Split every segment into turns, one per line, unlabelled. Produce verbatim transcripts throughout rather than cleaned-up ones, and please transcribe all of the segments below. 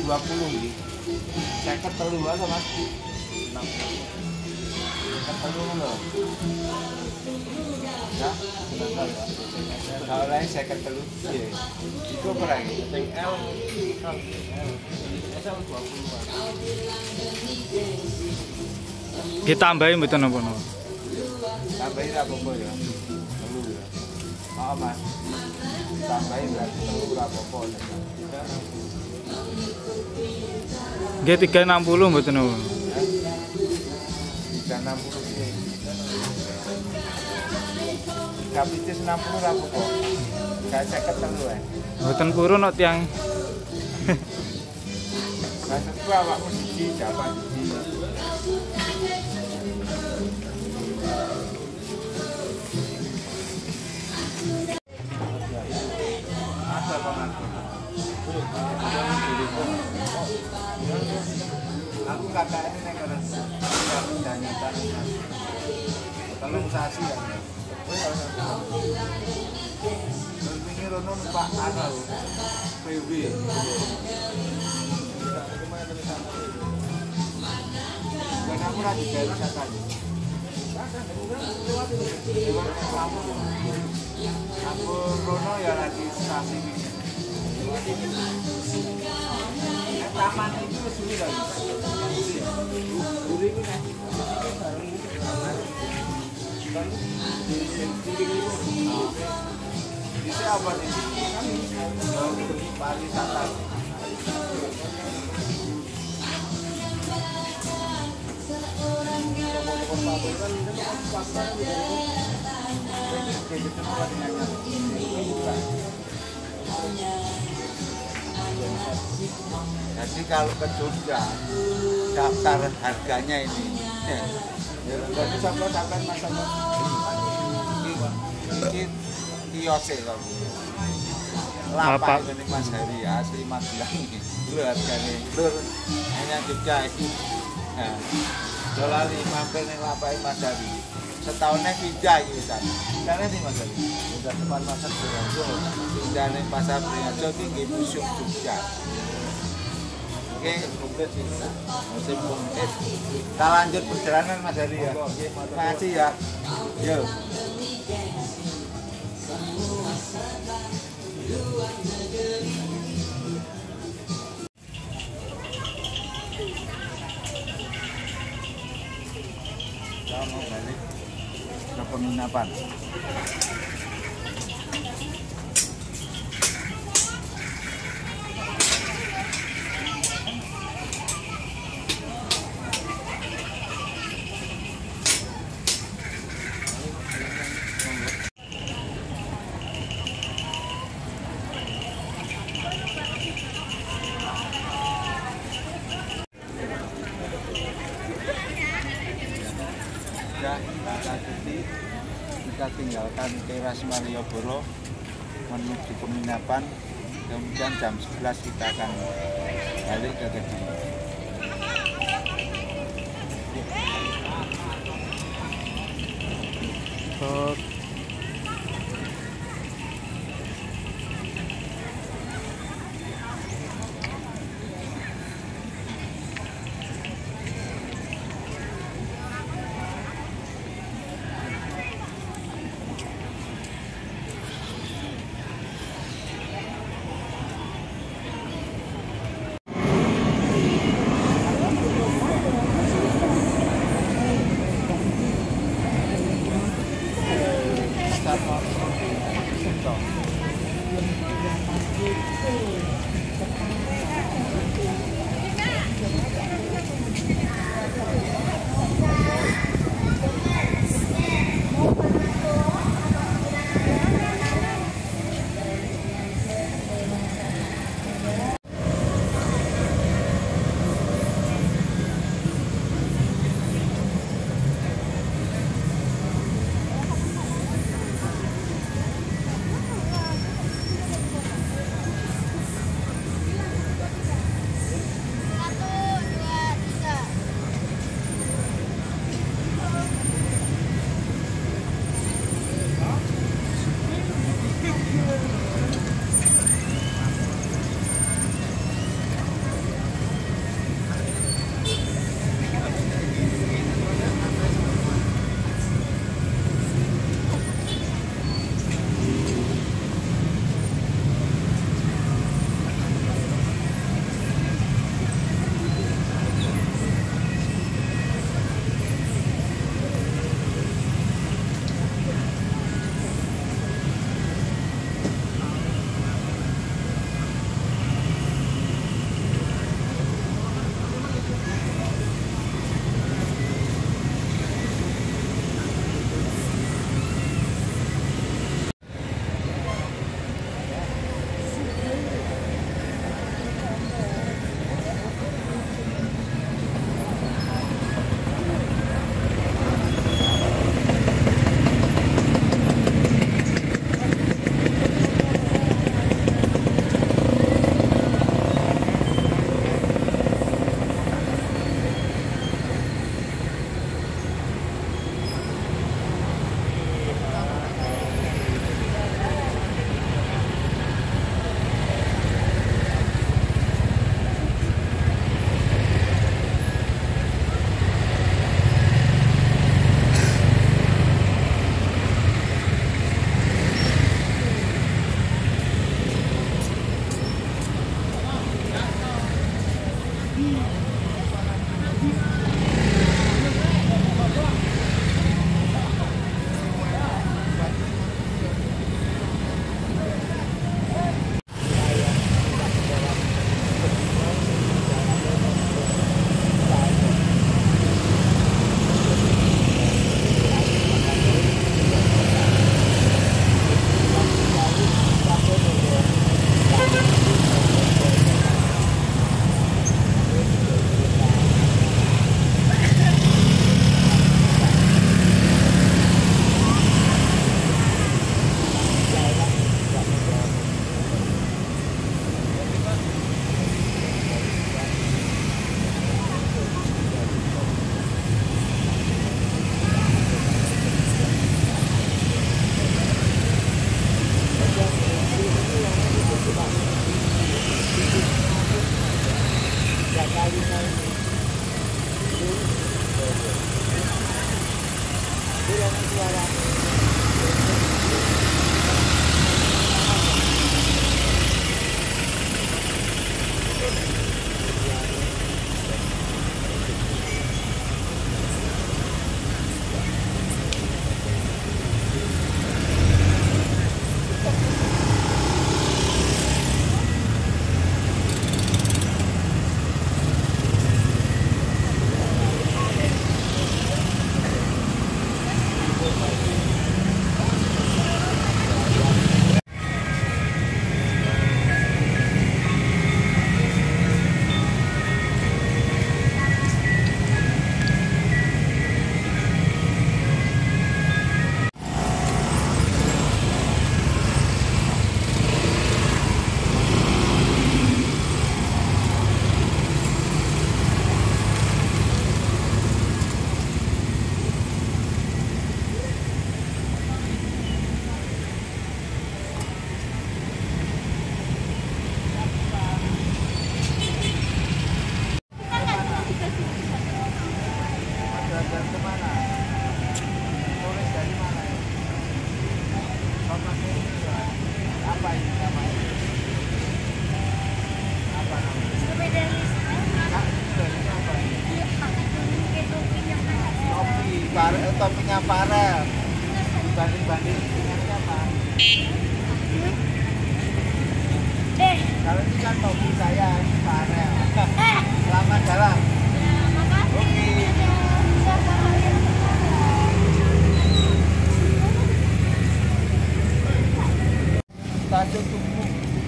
dua puluh nih. Saya ketelu aja mas. Ketelu loh. Ya, kalau lain saya ketelu. Iya. Itu apa lagi? L, L, S L dua puluh.
Ditambahin betul nopo nopo.
Tambahin apa-apa ya. Telu ya. Oh mas. Tambahin berarti telu apa-apa.
Nggih tiga enam puluh mboten nopo.
tiga enam puluh ini. tiga picis enam puluh apa-apa. Gak saya ketelu ya.
Mboten purun kok tiyang.
Maksudku awakmu siji jawaban siji. Ada paman. Aku kakak ini nek kena danya tadi. Tolong sasi ya. Terus ini rono numpak ana lho. P W. Dan aku lagi dari sana. Aku rono ya lagi stasi ini. Taman itu sulit lagi. Dulu itu kan. Di sini apa nih? Pariwisata. Jadi kalau ke Jogja daftar harganya ini jadi sampai-sampai masalah ini kiosnya kalau lapak ini Mas Hari asli Magelang ini dulu harganya lur hanya Jogja ini nah dolar mampir nih lapak Mas Hari setahunnya pindah gitu kan karena ini Mas Hari udah depan pasar Beringharjo pindah nih pasar Beringharjo ini museum Jogja. Oke, komplit sih. Musim komplit. Kita lanjut perjalanan Mas Hari ya. Terima kasih ya. Yo. Kita mau balik ke penginapan. Ya, kita cuti, kita tinggalkan teras Malioboro menuju penginapan, kemudian jam sebelas kita akan balik ke Kediri.
Oh.
Topinya Farel dibanding-banding dengan siapa?
Eh,
kalau ini kan topi saya Farel. Selamat jalan. Oke. Stasiun Tugu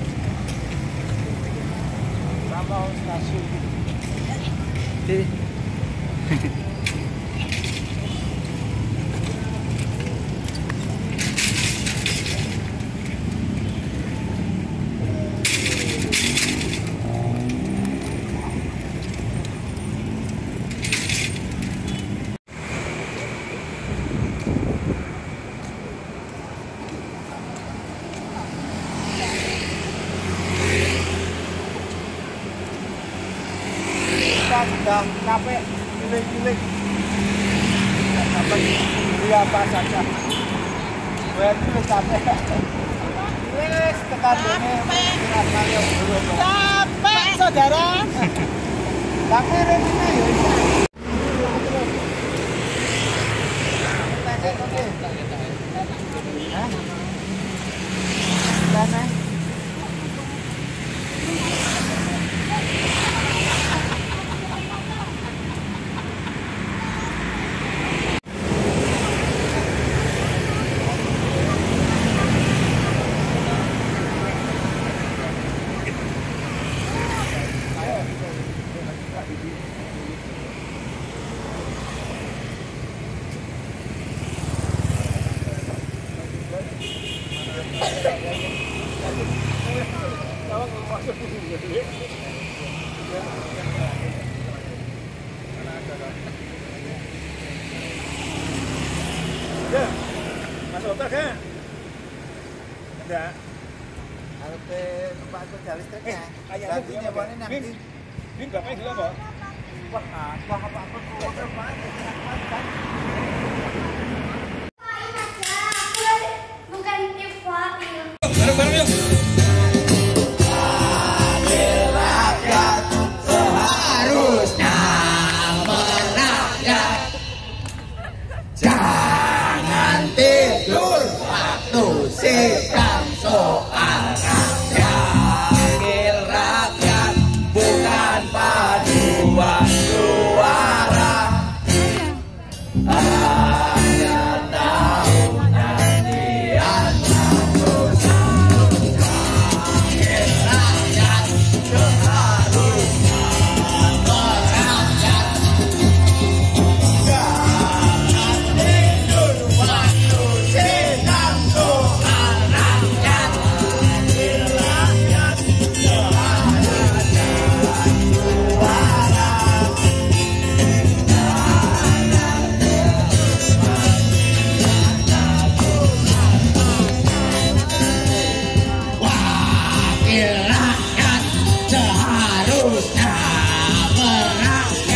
sama stasiun di sudah capek pilih-pilih dapat beli apa saja bayar pilih capek wis tekan dene capek saudara tapi ini ya Hah? Ya, Mas Otak ya? Enggak. Harus numpak kerja listriknya. Gantinya buat ini nanti. Ini bapaknya gila, Pak? Wah, apa apa apa kuota Pak?
bukan Tiffany.
Bareng-bareng yuk.
Hari rakyat sehari
harus tak pernah